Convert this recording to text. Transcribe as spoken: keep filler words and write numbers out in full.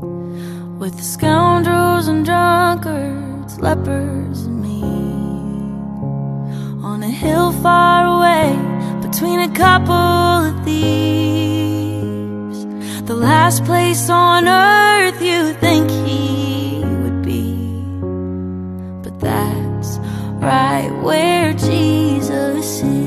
with the scoundrels and drunkards, lepers and me, on a hill far away between a couple of thieves. The last place on earth you think he would be, but that's right where Jesus is.